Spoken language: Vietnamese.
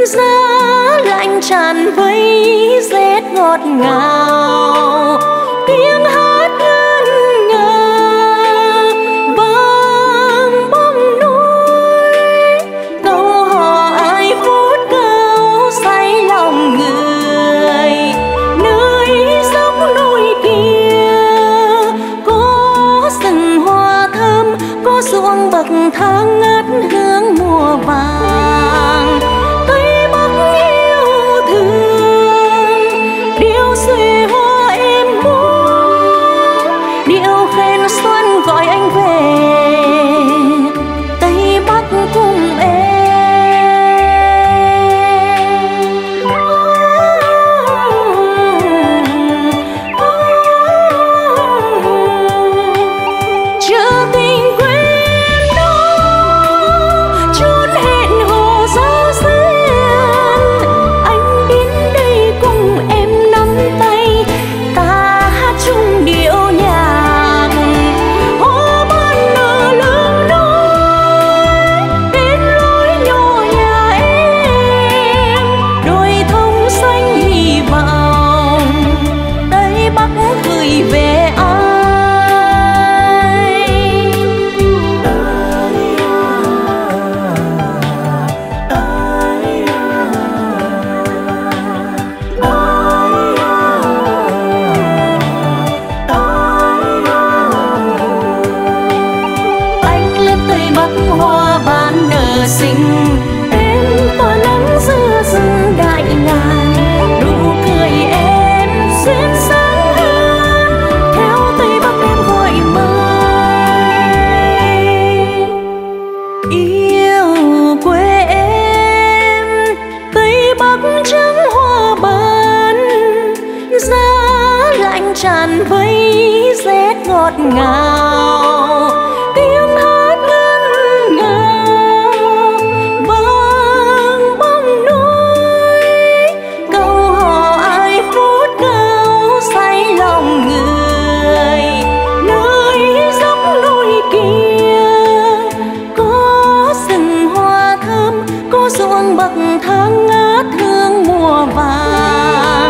Giá lạnh tràn vây rét ngọt ngào, tiếng hát ngân nga vang bóng núi, câu hò ai phút cao say lòng người. Nơi dốc núi kia có rừng hoa thơm, có ruộng bậc thang ngát hương mùa vàng. Xuân gọi anh về Tây Bắc cùng em. Chưa tình quên đâu chốn hẹn hò giao duyên, anh đến đây cùng em nắm tay ta hát chung điệu nhạc. Hoa ban nở xinh em tỏa nắng giữa rừng đại ngàn, nụ cười em duyên dáng hơn theo Tây Bắc em gọi mời. Yêu quê em Tây Bắc trắng hoa ban, giá lạnh tràn vây rét ngọt ngào, tiếng hát ruộng bậc thang ngát hương mùa vàng.